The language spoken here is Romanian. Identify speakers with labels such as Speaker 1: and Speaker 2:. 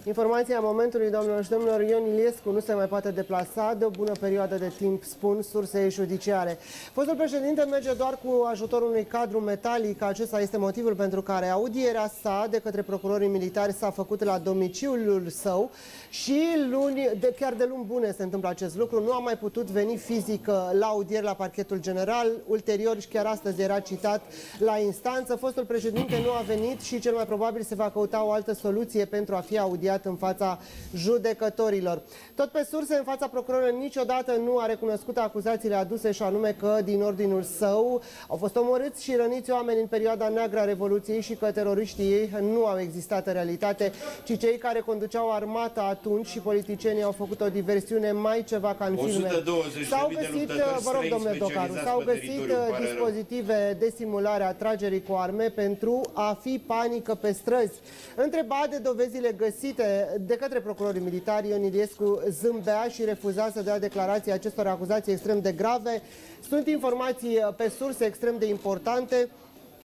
Speaker 1: Informația momentului, domnilor și domnilor, Ion Iliescu nu se mai poate deplasa de o bună perioadă de timp, spun surse judiciare. Fostul președinte merge doar cu ajutorul unui cadru metalic. Acesta este motivul pentru care audierea sa de către procurorii militari s-a făcut la domiciliul său și chiar de luni bune se întâmplă acest lucru. Nu a mai putut veni fizic la audieri la parchetul general. Ulterior și chiar astăzi era citat la instanță. Fostul președinte nu a venit și cel mai probabil se va căuta o altă soluție pentru a fi audiat în fața judecătorilor. Tot pe surse, în fața procurorilor, niciodată nu a recunoscut acuzațiile aduse, și anume că din ordinul său au fost omorâți și răniți oameni în perioada neagră a Revoluției și că teroriștii ei nu au existat în realitate, ci cei care conduceau armata atunci și politicienii au făcut o diversiune mai ceva ca în filme. S-au găsit, vă rog, domnule Docaru, s-au găsit dispozitive de simulare a tragerii cu arme pentru a fi panică pe străzi. Întrebat de dovezile găsite de către procurorii militari, Ion Iliescu zâmbea și refuza să dea declarații acestor acuzații extrem de grave. Sunt informații pe surse extrem de importante.